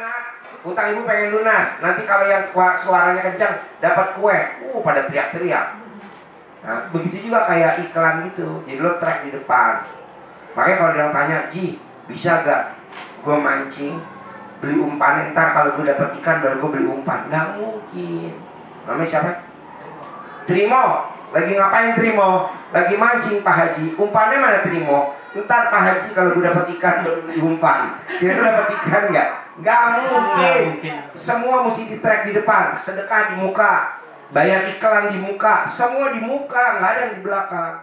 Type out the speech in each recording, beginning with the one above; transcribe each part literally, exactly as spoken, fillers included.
anak, utang ibu pengen lunas. Nanti kalau yang suaranya kencang dapat kue, uh pada teriak-teriak. Nah, begitu juga kayak iklan gitu. Jadi lo track di depan. Makanya kalau dia tanya, Ji, bisa gak gue mancing, beli umpan, ntar kalau gue dapet ikan baru gue beli umpan? Gak mungkin. Namanya siapa? Trimo. Lagi ngapain Trimo? Lagi mancing Pak Haji. Umpannya mana Trimo? Ntar Pak Haji kalau gue dapet ikan baru beli umpan. Kira-kira dapet ikan gak? Gak mungkin. Semua mesti di track di depan. Sedekah di muka, bayar iklan di muka, semua di muka, nggak ada yang di belakang.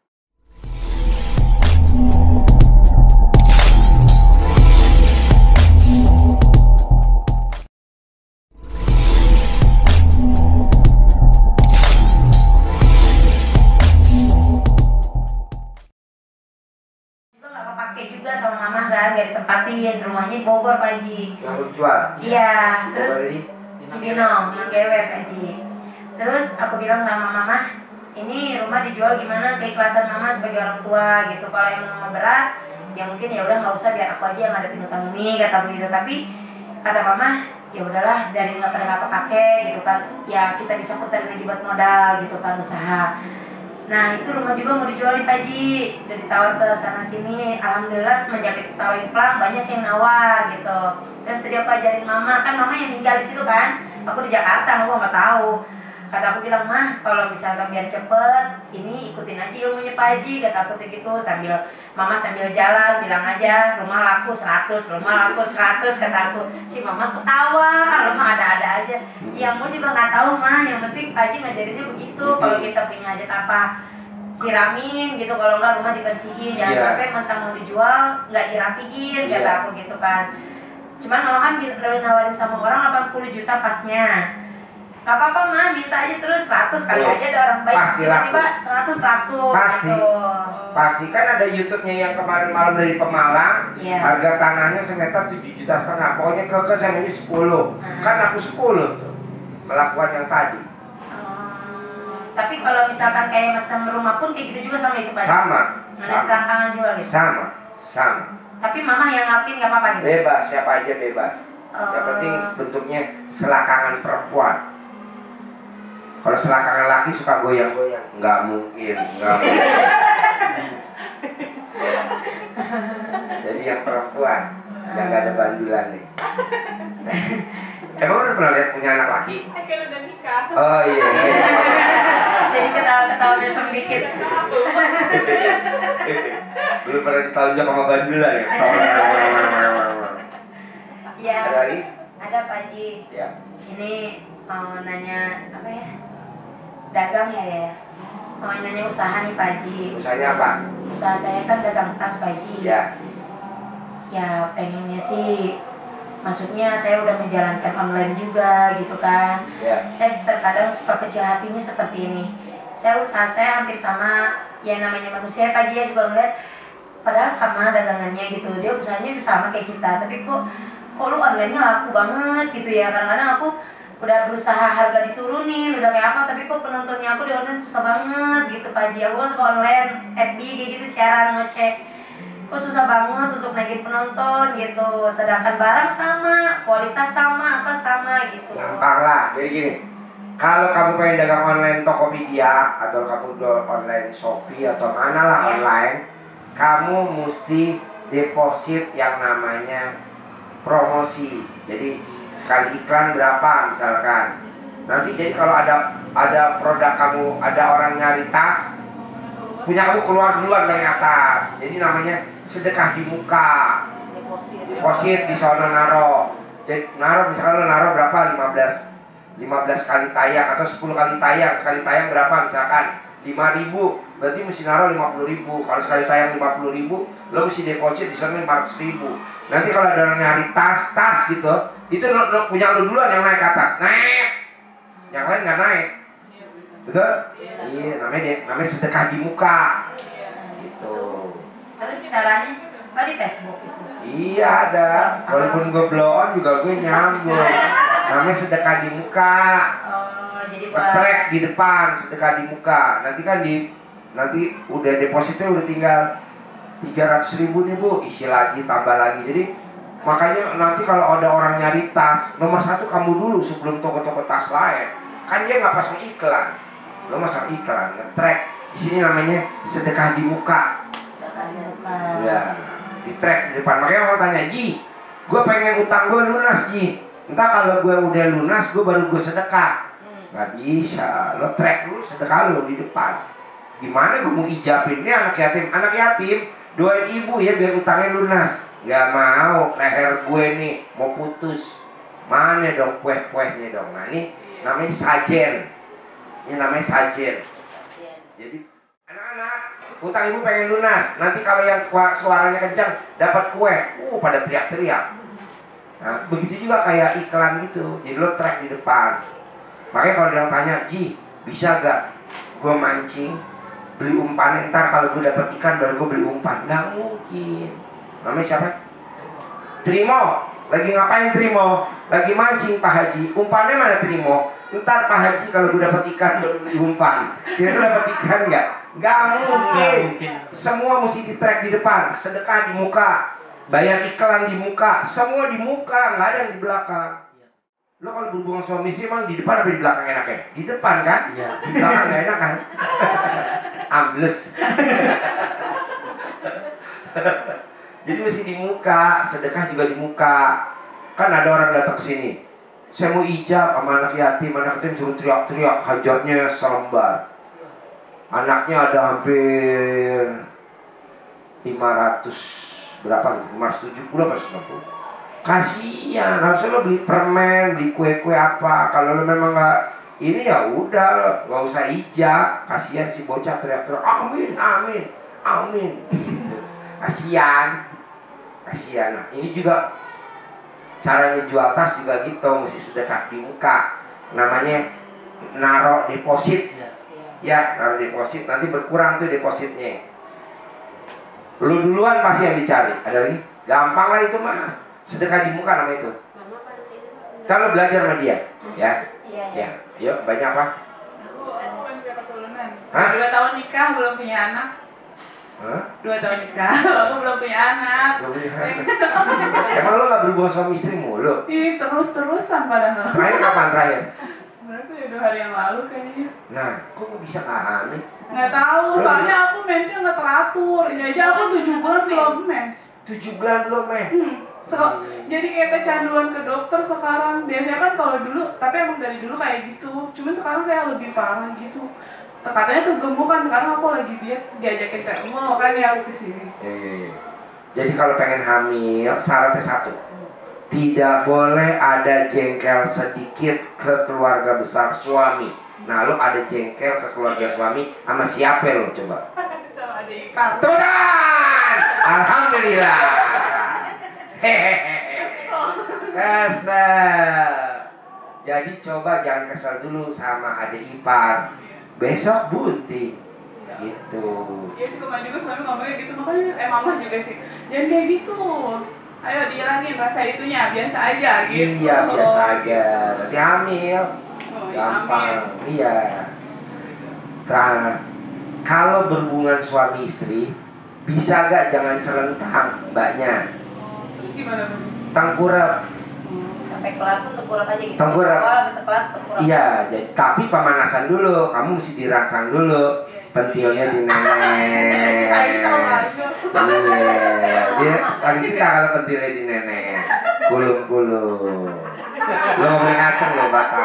Juga sama mama kan, gak ditempatin, rumahnya di Bogor Pak Haji. Yang lu jual? Iya, terus Cibinong, Manggewe Pak Haji. Terus aku bilang sama mama, ini rumah dijual gimana, keikhlasan mama sebagai orang tua gitu. Kalau yang mama berat, ya mungkin ya udah nggak usah, biar aku aja yang ngadepin utang ini, kata begitu. Tapi kata mama, ya udahlah, dari nggak pernah nggak kepake gitu kan, ya kita bisa puterin lagi buat modal gitu kan, usaha. Nah itu rumah juga mau dijual nih Pak Haji, udah ditawar ke sana sini. Alhamdulillah semenjak ditawarin pelang banyak yang nawar gitu. Terus tadi aku ajarin mama, kan mama yang tinggal di situ kan, aku di Jakarta, aku nggak tahu. Kata aku bilang, mah kalau misalkan biar cepet, ini ikutin aja ilmunya Pak Haji, kata aku gitu. Sambil mama sambil jalan bilang aja, rumah laku seratus, rumah laku seratus, kata aku. Si mama ketawa, rumah ada-ada aja. Ya mau juga nggak tahu mah, yang penting Pak Haji ngajarinnya begitu. Kalau kita punya hajat apa, siramin gitu, kalau enggak rumah dibersihin, jangan yeah. sampai mentang mau dijual nggak dirapiin, kata yeah. aku gitu kan. Cuman mama kan udah nawarin sama orang delapan puluh juta pasnya. Gak apa-apa mah, minta aja terus seratus kali oh, aja ada orang baik. Tiba-tiba seratus laku. Pasti. Gitu. Pasti kan ada YouTube-nya yang kemarin malam dari Pemalang, yeah. harga tanahnya semeter tujuh juta setengah. Pokoknya keke saya ini sepuluh. Nah. Kan aku sepuluh tuh melakukan yang tadi. Hmm, tapi kalau misalkan kayak mesen rumah pun kayak gitu juga sama itu Pak? Sama. Mana selangkangan juga gitu? Sama. Sama. Tapi mama yang ngapin gak apa-apa gitu? Bebas, siapa aja bebas. Oh. Yang penting bentuknya selakangan perempuan. Kalau selakangan laki suka goyang-goyang, nggak mungkin, nggak mungkin. Jadi yang perempuan, yang nggak ada bandulan nih. Emang udah pernah lihat punya anak laki? Kan udah nikah. Oh iya. iya. Jadi ketawa-ketawa besok dikit. Belum pernah ditonjok sama bandulan ya? Iya. Ada lagi? Ada Pak Haji. Ya. Ini mau nanya apa ya? Dagang ya ya. Mau nanya usaha nih Pak Haji. Usahanya apa? Usaha saya kan dagang tas Pak Haji. Ya. Ya pengennya sih, maksudnya saya udah menjalankan online juga gitu kan. Ya. Saya terkadang suka kecil hatinya seperti ini. Saya usaha saya hampir sama, ya namanya manusia Pak Haji ya, suka ngeliat padahal sama dagangannya gitu. Dia usahanya sama kayak kita, tapi kok kok lu online-nya laku banget gitu ya. Kadang-kadang aku udah berusaha harga diturunin, udah kayak apa, tapi kok penontonnya aku di online susah banget gitu Pak Haji. Aku kan suka online, F B kayak gitu, siaran, ngecek, kok susah banget untuk naikin penonton gitu. Sedangkan barang sama, kualitas sama, apa sama gitu. Gampang lah, jadi gini, kalau kamu pengen dagang online Tokopedia atau kamu jual online Shopee atau mana lah ya. Online, kamu mesti deposit yang namanya promosi. Jadi sekali iklan berapa misalkan. Nanti jadi kalau ada ada produk kamu, ada orang nyari tas, punya kamu keluar duluan dari atas. Jadi namanya sedekah di muka. Deposit di sana naro. Jadi naro misalkan lo naro berapa? lima belas kali tayang atau sepuluh kali tayang. Sekali tayang berapa misalkan? lima ribu. Berarti mesti naruh lima puluh ribu. Kalau sekali tayang lima puluh ribu, lo mesti deposit di sana lima ratus ribu. Nanti kalau ada orang nyari tas-tas gitu, itu lo, lo punya lo duluan yang naik ke atas. Naik. Yang lain nggak naik. Betul? Iya, namanya deh, namanya sedekah di muka. Gitu. Terus caranya? Oh di Facebook itu. Iya ada. Walaupun gue blow on juga gue nyambung. Namanya sedekah di muka. Oh, jadi buat track di depan, sedekah di muka. Nanti kan di nanti udah depositnya udah tinggal tiga ratus ribu nih Bu, isi lagi, tambah lagi. Jadi Makanya nanti kalau ada orang nyari tas, nomor satu kamu dulu sebelum toko-toko tas lain. Kan dia nggak pasang iklan, lo masang iklan, nge-track. Di sini namanya sedekah di muka. Sedekah di muka. Ya, di track di depan. Makanya orang tanya, Ji, gue pengen utang gue lunas, Ji. Entah kalau gue udah lunas, gue baru gue sedekah. Nggak bisa, lo track dulu sedekah lo di depan. Gimana gue mau ijabin? Ini anak yatim, anak yatim doain ibu ya biar utangnya lunas. Gak mau, leher gue nih mau putus. Mana dong kue-kuehnya dong. Nah ini namanya sajen. Ini namanya sajen. Jadi anak-anak, utang ibu pengen lunas. Nanti kalau yang suaranya kencang dapat kue, uh pada teriak-teriak. Nah begitu juga kayak iklan gitu. Jadi lo track di depan. Makanya kalau dia tanya, Ji bisa gak gue mancing beli umpan, ntar kalau gue dapat ikan baru gue beli umpan? Nggak mungkin. Namanya siapa? Trimo. Lagi ngapain Trimo? Lagi mancing Pak Haji. Umpannya mana Trimo? Ntar Pak Haji kalau gue dapat ikan baru beli umpan. Kira-kira dapat ikan nggak? Nggak mungkin. Semua mesti di track di depan. Sedekah di muka, bayar iklan di muka, semua di muka, nggak ada yang di belakang. Lo kalau berhubungan suami istri emang di depan apa di belakang enaknya? Di depan kan? Iya. Di belakang nggak enak kan? Ambles. Jadi mesti di muka, sedekah juga di muka. Kan ada orang datang ke sini, saya mau ijab sama anak yatim, anak yatim suruh teriak-teriak, hajatnya selembar. Anaknya ada hampir lima ratus berapa gitu, lima ratus tujuh puluh atau sembilan puluh. Kasihan, harusnya lo beli permen, beli kue-kue apa. Kalau lo memang nggak ini ya udah lo nggak usah ijab. Kasihan si bocah teriak-teriak, amin, amin, amin gitu. Kasihan, kasihan. Nah ini juga caranya jual tas juga gitu, mesti sedekah di muka. Namanya naruh deposit. Ya, naruh deposit, nanti berkurang tuh depositnya. Lu duluan pasti yang dicari. Ada lagi? Gampang lah itu mah. Sedekah di muka namanya itu. Kalau belajar sama dia, ya. Iya, Ya, yuk, banyak apa? Aku aku kan punya keturunan. Hah? Dua tahun nikah belum punya anak. Hah? Dua tahun nikah, aku belum punya anak. Lu punya anak? Emang lu gak berhubungan suami istri mulu? Ih, terus-terusan padahal. Terakhir kapan terakhir? Berapa ya, dua hari yang lalu kayaknya. Nah, kok gak bisa hamil? Nggak tahu, soalnya aku mensnya nggak teratur. Ini aja aku tujuh bulan belum mens. Tujuh bulan belum, men? Hmm. So, jadi kayak kecanduan ke dokter sekarang. Biasanya kan kalau dulu, tapi emang dari dulu kayak gitu. Cuman sekarang kayak lebih parah gitu. Katanya kegemukan, sekarang aku lagi diet, diajakin termo kan ya aku kesini. Eh, jadi kalau pengen hamil, syaratnya satu. Tidak boleh ada jengkel sedikit ke keluarga besar suami. Nah, lo ada jengkel ke keluarga suami sama siapa lo coba? Sama adik ipar. Tepuk tangan! Alhamdulillah. Hehehe. Kesel. Jadi coba jangan kesel dulu sama adik ipar. Besok bunting. Gitu. Iya sih, kemarin juga suami ngomongnya gitu, makanya eh mama juga sih. Jangan kayak gitu. Ayo dihilangin rasa itunya, biasa aja gitu. Iya, biasa aja. Berarti hamil. Oh, Gampang. Iya. Tra- Kalau berhubungan suami istri, bisa gak jangan celentang mbaknya? Oh, terus gimana Bang? Tengkurap. Sampai kelar pun tengkurap aja gitu. Tengkurap. Awal sampai kelar tengkurap. Iya, jadi, tapi pemanasan dulu. Kamu mesti dirangsang dulu. Pentilnya di nenek. Iya, dia paling suka kalau pentilnya di nenek. Kulum-kulum. Lo nggak boleh ngaceng lo bakal.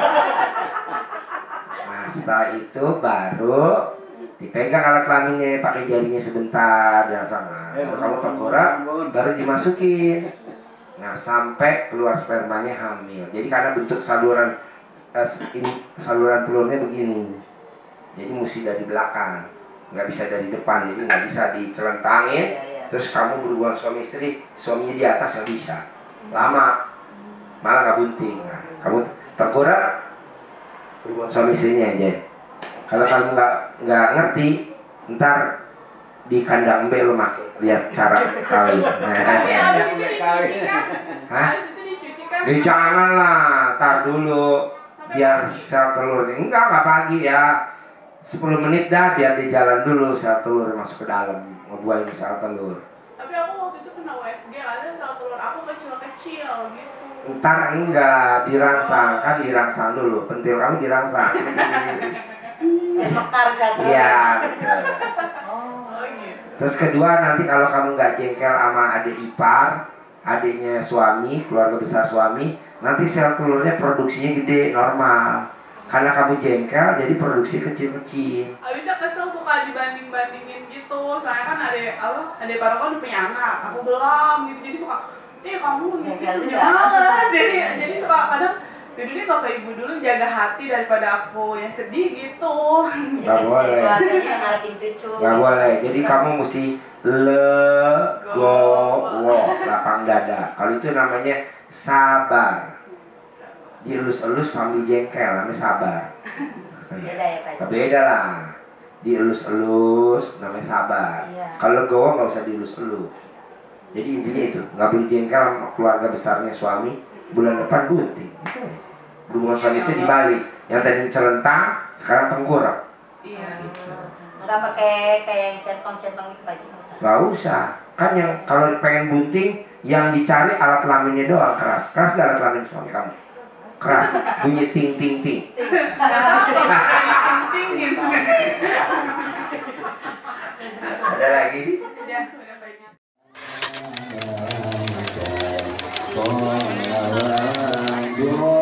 Nah, setelah itu baru dipegang alat kelaminnya, pakai jarinya sebentar dan sama. Kalau kamu tengkurap, baru dimasukin. Nah, sampai keluar spermanya hamil. Jadi karena bentuk saluran eh, ini saluran telurnya begini. Jadi mesti dari belakang, nggak bisa dari depan. Jadi nggak bisa dicelentangin. Iya, iya. Terus kamu berhubungan suami istri, suaminya di atas nggak bisa. Lama, malah nggak bunting. Nah, kamu tengkurap, berhubungan suami istrinya aja. Kalau kamu nggak nggak ngerti, ntar di kandang embe lo masuk lihat cara kawin. Tapi abis itu dicuci kan? Hah? Abis itu dicuci kan? Eh, jangan lah, tar dulu biar sel telurnya enggak nggak pagi ya. sepuluh menit dah biar dia jalan dulu sel telur masuk ke dalam ngebuahin sel telur. Tapi aku waktu itu kena U S G, katanya sel telur aku kecil-kecil gitu. Ntar enggak dirangsang, kan dirangsang dulu, pentil kamu dirangsang. Ya mekar satu. Iya, betul. Oh gitu. Terus kedua, nanti kalau kamu nggak jengkel sama adik ipar, adiknya suami, keluarga besar suami, nanti sel telurnya produksinya gede, normal. Karena kamu jengkel, jadi produksi kecil-kecil. Abisnya kesel suka dibanding-bandingin gitu. Soalnya kan ada apa? Ada para kan udah punya anak, aku belum gitu. Jadi suka, eh kamu Ya, gitu juga dia malas. anak. Jadi jadi suka kadang yaudah deh bapak ibu dulu jaga hati daripada aku yang sedih gitu. Nggak boleh. Keluarganya ngarepin cucu. Nggak boleh. Jadi kamu mesti legowo, lapang dada. Kalau itu namanya sabar. Dielus-elus sambil jengkel, namanya sabar. Beda ya Pak. Beda lah. Dielus-elus, namanya sabar. Iya. Kalau legowo nggak usah dielus-elus. Jadi intinya itu, nggak boleh jengkel sama keluarga besarnya suami. Bulan depan bunting. Hubungan suami istri dibalik. Yang tadi celentang, sekarang tengkurap. Iya. Gitu. Enggak pakai kayak yang centong-centong gitu Pak Haji, nggak usah. Gak usah. Kan yang kalau pengen bunting, yang dicari alat kelaminnya doang keras. Keras gak alat kelamin suami kamu? Keras. Bunyi ting ting ting. Nggak tahu kalau penting gitu. Ada lagi? Udah, udah banyak. Oh,